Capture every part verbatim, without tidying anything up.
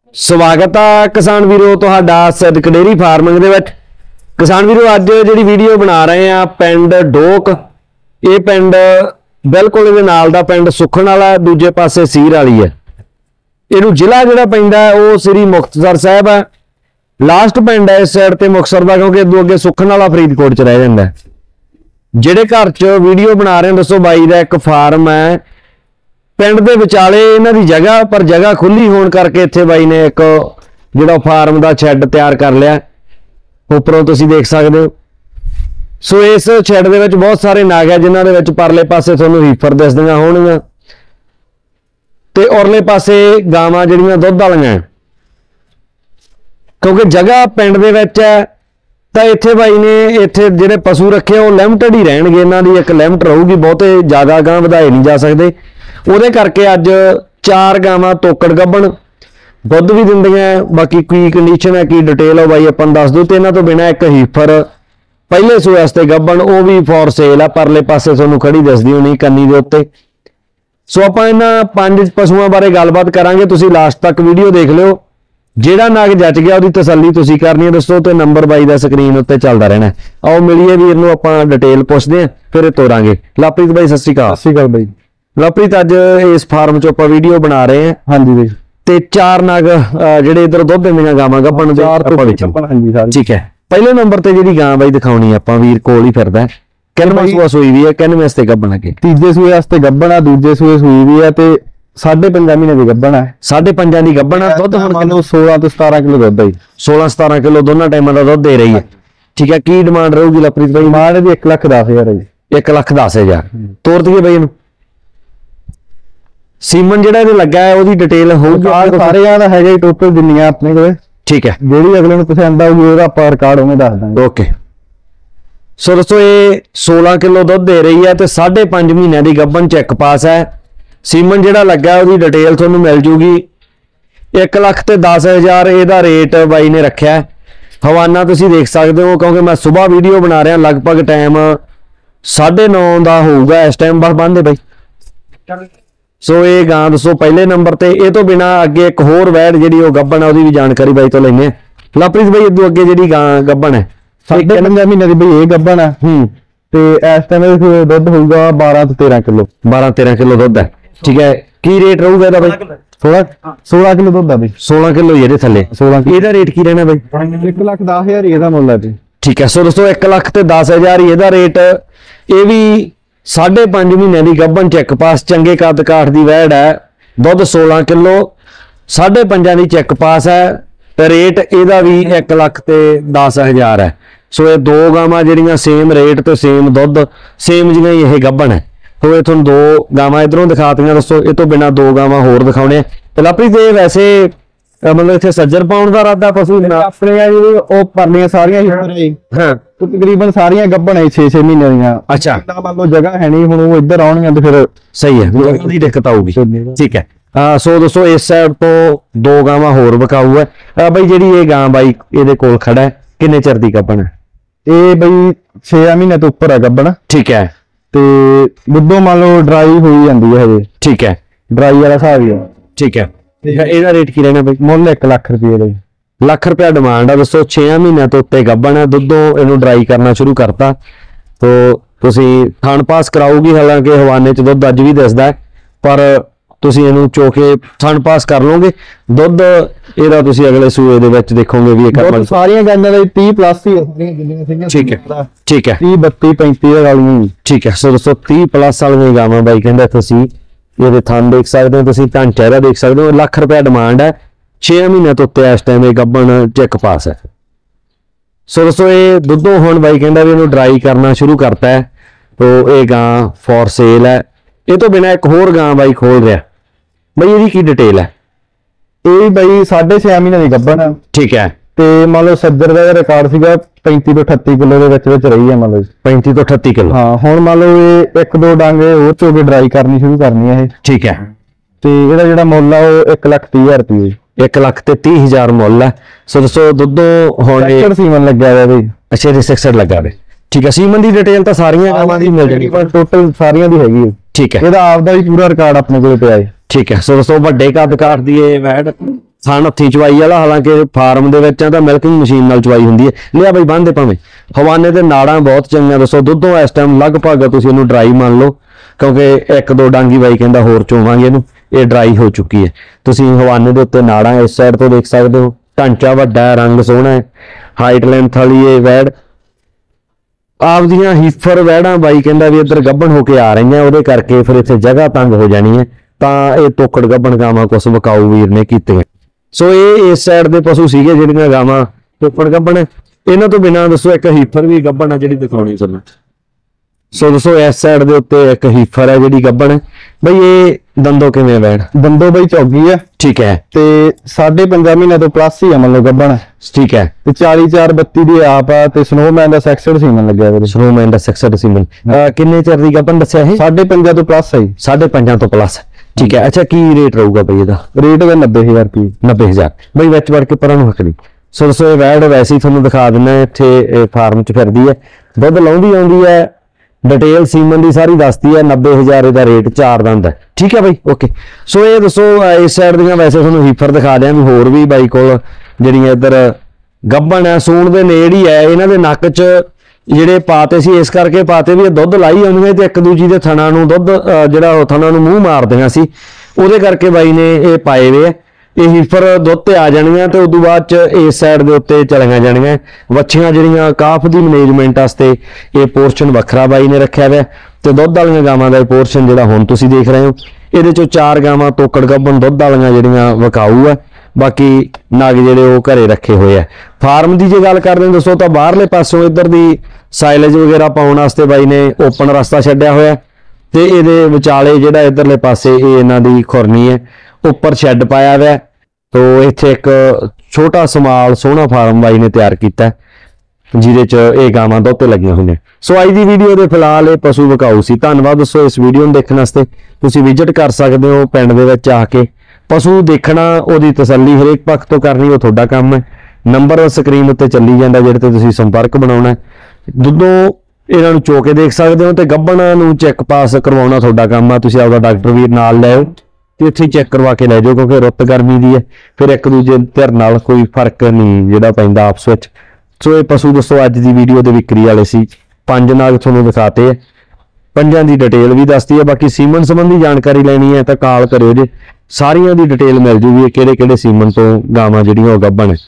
स्वागत है किसान वीरों तुहाडा सिद्दक डेयरी फार्मिंग दे विच। किसान वीरों अज जिहड़ी वीडियो बना रहे हैं पिंड डोक, ये पिंड बिल्कुल इहदे नाल दा पिंड सुखन वाला, दूजे पासे सीर वाली है। इहनूं जिला जिहड़ा पैंदा है वो श्री मुक्तसर साहिब है। लास्ट पिंड है इस साइड ते मुक्तसर दा, क्योंकि अगों अगे सुखन वाला फरीदकोट च रह जांदा है। जिहड़े घर च वीडियो बना रहे हैं दसो बाई दा एक फार्म है पिंड दे विचाले इन्हां दी जगह, पर जगह खुली होने करके इत्थे बाई ने एक जिहड़ा फार्म दा शैड तैयार कर लिया, उपरों तुसीं देख सकदे हो। सो इस शैड दे विच बहुत सारे नाग है जिन्हां दे विच परले पासे तुहानूं हीफर दिसदियां होणगीਆਂ ते औरले पासे गावां जिहड़ियां दुੱਧ वालियां, क्योंकि जगह पिंड दे विच है तां इत्थे बाई ने इत्थे जिहड़े पशु रखे वो लिमिटेड ही रहणगे। इन्हां दी एक लिमिट रहूगी, बहुते ज़्यादा गां वधाए नहीं जा सकदे। ਉਹਦੇ करके अज चार गावां तोकड़ गब्बण दुੱਧ भी दिंदियां। बाकी की कंडीशन है की डिटेल है बाई अपन दस दो। तो इन्हां तो बिना एक हीफर पहले सूए वास्ते गब्बण वो भी फॉर सेल है, परले पासे तुहानूं खड़ी दिसदी होनी कन्नी दे उत्ते। सो आपां इन्हां पंज पशुओं बारे गलबात करांगे, तुसीं लास्ट तक वीडियो देख लिओ। ਜਿਹੜਾ नाग जच गया ਉਹਦੀ तसल्ली तुसीं करनी है, दसो तो नंबर बाई ਦਾ ਸਕਰੀਨ ਉੱਤੇ ਚੱਲਦਾ ਰਹਿਣਾ। आओ मिलिए ਵੀਰ ਨੂੰ ਆਪਾਂ डिटेल ਪੁੱਛਦੇ ਆਂ ਫਿਰ ਤੋਰਾਂਗੇ। ਲਵਪ੍ਰੀਤ ਬਾਈ ਸਤਿ ਸ਼੍ਰੀ ਅਕਾਲ। ਸਤਿ ਸ਼੍ਰੀ ਅਕਾਲ ਬਾਈ। लवप्रीत अज इस फार्म चो आपां वीडियो बना रहे हैं। हाँ जी भाई। ते चार नाग जिहड़े इधर दुੱਧ दिंदियां गावां गब्बण दे आपां विच। हाँ जी सारी ठीक है। पहले नंबर ते जिहड़ी गां बाई दिखाउणी आपां वीर कोल ही फिरदा है, किन्नवां सूआ सूई भी है, किन्नवें वास्ते गब्बण अगे? तीजे सूए वास्ते गब्बण है, दूजे सूए सूई भी है ते साढ़े पंजा महीने दी गब्बण है। साढ़े पंजा दी गब्बण है। दुੱਧ हुण किलो सोलह तो सतारह किलो दुੱਧ है। सोलह सतारह किलो दोनों टाइमां दा दुੱਧ दे रही है। ठीक है। की डिमांड रहूगी लवप्रीत भाई? डिमांड दी एक लाख दस हजार है जी। एक लाख दस हजार तोड़ दईए बाई इहनूं। सीमन जिहड़ा इहदे लगा है ओहदी डिटेल होਊਗੀ सारे दा हैगा टोटल जिन्नियां अपने कोल। ठीक है। जेहड़ी अगले नूं पसंद आऊगी ओहदा ਆਪਾਂ रिकॉर्ड उवें दस ਦਾਂਗੇ। ओके। सो दोस्तों ये सोलह किलो दुੱਧ दे रही है ते साढ़े पांच महीने की गब्बन चेक पास है। सीमन जिहड़ा लगा है ओहदी डिटेल तुहानूं मिल जूगी। एक लाख ते दस हजार इहदा रेट बाई ने रखा है। हवाना तुसीं देख सकते हो, क्योंकि मैं सुबह वीडियो बना रहा, लगभग टाइम साढ़े नौ का होगा इस टाइम। बस बंद है बाई। सो ये गां दसो पहले नंबर ते। ये तो बिना अगे एक होर वैड़ जिहड़ी ओह गब्बण है ओहदी भी जानकारी बाई तो लैने। लवप्रीत भाई इदों अगे जिहड़ी गां गब्बण है साढ़े पंजा महीने दी बई ये गब्बण है। हूं ते इस टाइम इहदा दुੱਧ होਊਗਾ बारह तो तेरह किलो। बारह तेरह किलो दुੱਧ है। ठीक है। की रेट रहूगा इहदा बाई? सोलह सोलह किलो दुੱਧ है बाई। सोलह किलो ही इहदे थल्ले। सोलह इहदा रेट की रहना बाई? एक लाख दस हजार ही इहदा मुੱਲ है जी। ठीक है। सो दोस्तों एक लाख ते दस हजार ही इहदा रेट। ये भी साढ़े पांच महीने की गब्बन चेक पास, चंगे कद काठ की वैड़ है, दुੱਧ सोलह किलो, साढ़े पंजा की चेक पास है। रेट इहदा भी एक लाख ते दस हजार है। सो ये दो गावां जिहड़ियां सेम रेट तो सेम दुੱਧ सेम जिहियां ही यह गब्बन है। तो ये तुहानूं दो गावां इधरों दिखातियां। दसो ये तो बिना दो गावां होर दिखाउणे। ते लवप्रीत ये वैसे मतलब इत्थे सज्जर पाउण दा इरादा पशु अपने आ जी ओ परलियां सारियां हीफर है। हां तो तकरीबन सारियां गब्बण है छह छह महीने दीयां। अच्छा। मान लो जगह है नहीं, हुण वो इधर आउणगियां तो फिर सही है, जगह दी दिक्कत आऊगी। ठीक है। आ, सो दोस्तों इस साइड तो दो गावां होर विकाऊ है। आ, बई जिहड़ी ये गां बाई इहदे कोल खड़ा है किन्ने चिर दी गब्बण है? ये बई छह महीने तो उपर है गब्बण। ठीक है। ते दुद्धों मान लो ड्राई होई जांदी है हजे। ठीक है। ड्राई वाला हिसाब ही है। ठीक है। ਇਹਦਾ रेट की रहना भाई? ਮੁੱਲ एक लाख रुपये ਦਾ। ਲੱਖ ਰੁਪਇਆ डिमांड है। दोस्तों छह महीनों तो उत्ते गब्बण है, दुद्धों इहनूं ड्राई करना शुरू करता तो तुसीं थान पास कराओगी। हालांकि हवाने च दुੱਧ अज भी दिसदा है, पर तुसीं इहनूं चो के थान पास कर लोगे। दुੱਧ ਇਹਦਾ तुसीं अगले सूए दे विच देखोगे भी एक सारियां गांजां दा तीस प्लस ही है। ठीक है। ठीक है। तीस बत्तीस पैंतीस वालियां। ठीक है। सो दोस्तों तीस प्लस वालियां गावां बाई कहंदा तुसीं ये थान देख सकते हो, तुम ढांचा का देख सकते हो। लाख रुपया डिमांड है। छे महीने तो उत्ते इस टाइम गब्बण चेक पास है। सो दोस्तों ये दुद्धों हुण बाई कहंदा भी इहनूं ड्राई करना शुरू करता है, तो ये गां फॉर सेल है। ये तो बिना एक होर गां बाई खोल रहा बई, इहदी की डिटेल है? ये बई साढ़े छह महीने की गब्बण है। ठीक है। ते मान लो सज्जर का रिकॉर्ड सीगा पैंती तो अठत्ती किलो के विच विच रही है। मान लो पैंती तो अठत्ती किलो। हाँ हुण मान लो ये एक दो डांगे होर चो के ड्राई करनी शुरू करनी है। ठीक है। ते इहदा जिहड़ा मुੱਲ है वो एक लाख तीस हजार रुपये। एक लाख ते तीस हजार मुੱਲ है। सो दोस्तों दुद्धों हुण सीमन लग्या है बई। अच्छा रिसेक्सड लगा है। ठीक है। सीमन की डिटेल तो सारियां गावां दी मिल जाएगी, टोटल सारियां दी हैगी। ठीक है। इहदा आपदा भी पूरा रिकॉर्ड अपने कोल पिया है। ठीक है। सो दोस्तों वड्डे कद काठ दी ये वैड़ ਥਣ ਹੱਥੀਂ ਚਵਾਈ ਵਾਲਾ, ਹਾਲਾਂਕਿ ਫਾਰਮ ਦੇ ਵਿੱਚ ਆ ਤਾਂ ਮਿਲਕਿੰਗ ਮਸ਼ੀਨ ਨਾਲ ਚਵਾਈ ਹੁੰਦੀ ਹੈ। ਲਿਆ ਬਈ ਬੰਨ੍ਹ ਦੇ ਭਾਵੇਂ। ਹਵਾਨੇ ਤੇ ਨਾੜਾਂ ਬਹੁਤ ਚੰਗੀਆਂ ਦੱਸੋ, ਦੁੱਧੋਂ ਇਸ ਟਾਈਮ ਲਗਭਗ ਤੁਸੀਂ ਇਹਨੂੰ ਡਰਾਈ ਮੰਨ ਲਓ, ਕਿਉਂਕਿ ਇੱਕ ਦੋ ਡਾਂਗੀ ਬਾਈ ਕਹਿੰਦਾ ਹੋਰ ਚੋਵਾਂਗੇ ਇਹਨੂੰ, ਇਹ ਡਰਾਈ ਹੋ ਚੁੱਕੀ ਹੈ। ਤੁਸੀਂ ਹਵਾਨੇ ਦੇ ਉੱਤੇ ਨਾੜਾਂ ਇਸ ਸਾਈਡ ਤੋਂ ਦੇਖ ਸਕਦੇ ਹੋ। ਢਾਂਚਾ ਵੱਡਾ ਹੈ, ਰੰਗ ਸੋਹਣਾ ਹੈ, ਹਾਈਟ ਲੈਂਥ ਵਾਲੀ ਇਹ ਵੈੜ ਆਪਦੀਆਂ ਹੀਫਰ ਵੈੜਾਂ ਬਾਈ ਕਹਿੰਦਾ ਵੀ ਇੱਧਰ ਗੱਭਣ ਹੋ ਕੇ ਆ ਰਹੀਆਂ, ਉਹਦੇ ਕਰਕੇ ਫਿਰ ਇੱਥੇ ਜਗ੍ਹਾ ਤੰਗ ਹੋ ਜਾਣੀ ਹੈ, ਤਾਂ ਇਹ ਤੋਕੜ ਗੱਭਣ ਗਾਵਾਂ ਕੁਛ ਵਿਕਾਊ ਵੀਰ ਨੇ ਕੀਤੀਆਂ। ਸੋ ਇਹ ਇਸ ਸਾਈਡ ਦੇ ਪਸ਼ੂ ਸੀਗੇ ਜਿਹੜੀਆਂ ਗਾਵਾਂ ਤੋਕੜ ਗੱਭਣ। ਇਹਨਾਂ ਤੋਂ ਬਿਨਾਂ ਦੱਸੋ ਇੱਕ ਹੀਫਰ ਵੀ ਗੱਭਣ ਆ ਜਿਹੜੀ ਦਿਖਾਉਣੀ ਤੁਹਾਨੂੰ। ਸੋ ਦੱਸੋ ਇਸ ਸਾਈਡ ਦੇ ਉੱਤੇ ਇੱਕ ਹੀਫਰ ਹੈ ਜਿਹੜੀ ਗੱਭਣ ਹੈ ਬਈ। ਇਹ ਦੰਦੋ ਕਿਵੇਂ ਵੈੜ? ਦੰਦੋ ਬਈ ਚੌਗੀ ਹੈ, ਠੀਕ ਹੈ, ਤੇ ਸਾਢੇ ਪੰਜਾਂ ਮਹੀਨੇ ਤੋਂ ਪਲੱਸ ਹੀ ਆ ਮਤਲਬ ਗੱਭਣ, ਠੀਕ ਹੈ, ਤੇ ਚਾਲੀ ਚਾਰ ਬੱਤੀ ਦੀ ਆਪ ਆ, ਤੇ ਸਨੋਮੈਨ ਦਾ ਸੈਕਸਡ ਸੀਮਨ ਲੱਗਿਆ ਵੀਰੇ। ਸਨੋਮੈਨ ਦਾ ਸੈਕਸਡ ਸੀਮਨ ਕਿੰਨੇ ਚਿਰ ਦੀ ਗੱਭਣ ਦੱਸਿਆ ਇਹ? ਸਾਢੇ ਪੰਜਾਂ ਤੋਂ ਪਲੱਸ ਹੈ ਜੀ। ਸਾਢੇ ਪੰਜਾਂ ਤੋਂ ਪਲੱਸ, ਠੀਕ ਹੈ। ਅੱਛਾ ਕੀ ਰੇਟ ਰਹੂਗਾ ਬਈ ਇਹਦਾ? ਰੇਟ ਹੈ ਨੱਬੇ ਹਜ਼ਾਰ ਰੁਪਏ। ਨੱਬੇ ਹਜ਼ਾਰ ਬਈ ਵਿੱਚ ਵੜ ਕੇ ਪਰਾਂ ਨੂੰ ਹੱਕਦੀ। ਸੋ ਦੱਸੋ ਇਹ ਵੈੜ ਵੈਸੇ ਹੀ ਤੁਹਾਨੂੰ ਦਿਖਾ ਦਿੰਦਾ, ਇੱਥੇ ਫਾਰਮ 'ਚ ਫਿਰਦੀ ਹੈ, ਦੁੱਧ ਲਾਉਂਦੀ ਆਉਂਦੀ ਹੈ, ਡਿਟੇਲ ਸੀਮਨ ਦੀ ਸਾਰੀ ਦੱਸਦੀ ਹੈ। ਨੱਬੇ ਹਜ਼ਾਰ ਇਹਦਾ ਰੇਟ, ਚਾਰ ਦੰਦ ਹੈ, ਠੀਕ ਹੈ ਬਈ, ਓਕੇ। ਸੋ ਇਹ ਦੱਸੋ ਇਸ ਸਾਈਡ ਦੀਆਂ ਵੈਸੇ ਤੁਹਾਨੂੰ ਹੀਫਰ ਦਿਖਾ ਦਿਆਂ ਵੀ ਹੋਰ ਵੀ ਬਾਈ ਕੋਲ ਜਿਹੜੀਆਂ ਇੱਧਰ ਗੱਭਣ ਹੈ, ਸੂਣ ਦੇ ਨੇੜ ਹੀ ਹੈ। ਇਹਨਾਂ ਦੇ ਨੱਕ 'ਚ ਜਿਹੜੇ ਪਾਤੇ ਸੀ ਇਸ ਕਰਕੇ ਪਾਤੇ ਵੀ ਇਹ ਦੁੱਧ ਲਾਈ ਆਉਂਦੀਆਂ ਤੇ ਇੱਕ ਦੂਜੀ ਦੇ ਥਣਾ ਨੂੰ ਦੁੱਧ ਜਿਹੜਾ ਉਹ ਥਣਾ ਨੂੰ ਮੂੰਹ ਮਾਰਦੀਆਂ ਸੀ, ਉਹਦੇ ਕਰਕੇ ਬਾਈ ਨੇ ਇਹ ਪਾਏ ਵੇ ਆ। ਇਹ ਹੀਫਰ ਦੁੱਧ ਤੇ ਆ ਜਾਣੀਆਂ ਤੇ ਉਦੋਂ ਬਾਅਦ ਚ ਇਸ ਸਾਈਡ ਦੇ ਉੱਤੇ ਚਲੀਆਂ ਜਾਣੀਆਂ ਵੱਛੀਆਂ ਜਿਹੜੀਆਂ ਕਾਫ ਦੀ ਮੈਨੇਜਮੈਂਟ ਵਾਸਤੇ ਇਹ ਪੋਰਸ਼ਨ ਵੱਖਰਾ ਬਾਈ ਨੇ ਰੱਖਿਆ ਹੋਇਆ, ਤੇ ਦੁੱਧ ਵਾਲੀਆਂ ਗਾਵਾਂ ਦਾ ਪੋਰਸ਼ਨ ਜਿਹੜਾ ਹੁਣ ਤੁਸੀਂ ਦੇਖ ਰਹੇ ਹੋ, ਇਹਦੇ ਚੋਂ ਚਾਰ ਗਾਵਾਂ ਤੋਕੜ ਗੱਭਣ ਦੁੱਧ ਵਾਲੀਆਂ ਜਿਹੜੀਆਂ ਵਿਕਾਊ ਆ, ਬਾਕੀ ਨਗ ਜਿਹੜੇ ਉਹ ਘਰੇ ਰੱਖੇ ਹੋਏ ਆ। ਫਾਰਮ ਦੀ ਜੇ ਗੱਲ ਕਰਦੇ ਹਾਂ ਦੋਸਤੋ ਤਾਂ ਬਾਹਰਲੇ ਪਾਸੋਂ ਇੱਧਰ ਦੀ ਸਾਈਲੇਜ ਵਗੈਰਾ ਪਾਉਣ ਵਾਸਤੇ ਬਾਈ ਨੇ ਓਪਨ ਰਸਤਾ ਛੱਡਿਆ ਹੋਇਆ, ਤੇ ਇਹਦੇ ਵਿਚਾਲੇ ਜਿਹੜਾ ਇੱਧਰਲੇ ਪਾਸੇ ਇਹ ਇਹਨਾਂ ਦੀ ਖੁਰਨੀ ਹੈ, ਉੱਪਰ ਸ਼ੈੱਡ ਪਾਇਆ ਹੋਇਆ। ਤੋ ਇੱਥੇ ਇੱਕ ਛੋਟਾ ਸਮਾਲ ਸੋਹਣਾ ਫਾਰਮ ਬਾਈ ਨੇ ਤਿਆਰ ਕੀਤਾ ਜਿਹਦੇ ਚ ਇਹ ਗਾਵਾਂ ਦੁੱਧ ਤੇ ਲੱਗੀਆਂ ਹੋਈਆਂ। ਸੋ ਅੱਜ ਦੀ ਵੀਡੀਓ ਦੇ ਫਿਲਹਾਲ ਇਹ ਪਸ਼ੂ ਵਿਕਾਊ ਸੀ। ਧੰਨਵਾਦ ਦੋਸਤੋ ਇਸ ਵੀਡੀਓ ਨੂੰ ਦੇਖਣ ਵਾਸਤੇ। ਤੁਸੀਂ ਵਿਜ਼ਿਟ ਕਰ ਸਕਦੇ ਹੋ ਪਿੰਡ ਦੇ ਵਿੱਚ ਆ ਕੇ, ਪਸ਼ੂ ਦੇਖਣਾ, ਉਹਦੀ ਤਸੱਲੀ ਹਰੇਕ ਪੱਖ ਤੋਂ ਕਰਨੀ ਉਹ ਤੁਹਾਡਾ ਕੰਮ ਹੈ। ਨੰਬਰ ਸਕਰੀਨ ਉੱਤੇ ਚੱਲੀ ਜਾਂਦਾ ਜਿਹੜੇ ਤੇ ਤੁਸੀਂ ਸੰਪਰਕ ਬਣਾਉਣਾ। ਦੁੱਧੋਂ ਇਹਨਾਂ ਨੂੰ ਚੋ ਕੇ ਦੇਖ ਸਕਦੇ ਹੋ, ਤੇ ਗੱਭਣ ਨੂੰ ਚੈੱਕ ਪਾਸ ਕਰਵਾਉਣਾ ਤੁਹਾਡਾ ਕੰਮ ਆ। ਤੁਸੀਂ ਆਪਦਾ ਡਾਕਟਰ ਵੀਰ ਨਾਲ ਲੈ ਆਓ ਤੇ ਇੱਥੇ ਚੈੱਕ ਕਰਵਾ ਕੇ ਲੈ ਜਾਓ, ਕਿਉਂਕਿ ਰੁੱਤ ਗਰਮੀ ਦੀ ਹੈ, ਫਿਰ ਇੱਕ ਦੂਜੇ ਧਿਰ ਨਾਲ ਕੋਈ ਫਰਕ ਨਹੀਂ ਜਿਹੜਾ ਪੈਂਦਾ ਆਪਸ ਵਿੱਚ। ਸੋ ਇਹ ਪਸ਼ੂ ਦੋਸਤੋ ਅੱਜ ਦੀ ਵੀਡੀਓ ਦੇ ਵਿਕਰੀ ਵਾਲੇ ਸੀ। ਪੰਜ ਨਾਗ ਤੁਹਾਨੂੰ ਦਿਖਾਤੇ ਹੈ, ਪੰਜਾਂ ਦੀ ਡਿਟੇਲ ਵੀ ਦੱਸਦੀ ਹੈ। ਬਾਕੀ ਸੀਮਨ ਸੰਬੰਧੀ ਜਾਣਕਾਰੀ ਲੈਣੀ ਹੈ ਤਾਂ ਕਾਲ ਕਰਿਓ ਜੇ, ਸਾਰੀਆਂ ਦੀ ਡਿਟੇਲ ਮਿਲ ਜੂਗੀ ਕਿਹੜੇ ਕਿਹੜੇ ਸੀਮਨ ਤੋਂ ਗਾਵਾਂ ਜਿਹੜੀਆਂ ਉਹ ਗੱਭਣ ਹੈ।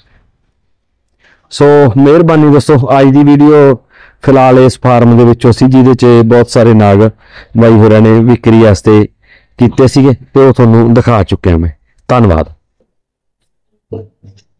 ਸੋ ਮਿਹਰਬਾਨੀ ਦੋਸਤੋ, ਅੱਜ ਦੀ ਵੀਡੀਓ ਫਿਲਹਾਲ ਇਸ ਫਾਰਮ ਦੇ ਵਿੱਚੋਂ ਸੀ ਜਿਹਦੇ 'ਚ ਬਹੁਤ ਸਾਰੇ ਨਾਗ ਬਾਈ ਹੋਰਾਂ ਨੇ ਵਿਕਰੀ ਵਾਸਤੇ ਕੀਤੇ ਸੀਗੇ, ਤੇ ਉਹ ਤੁਹਾਨੂੰ ਦਿਖਾ ਚੁੱਕਿਆ ਮੈਂ। ਧੰਨਵਾਦ।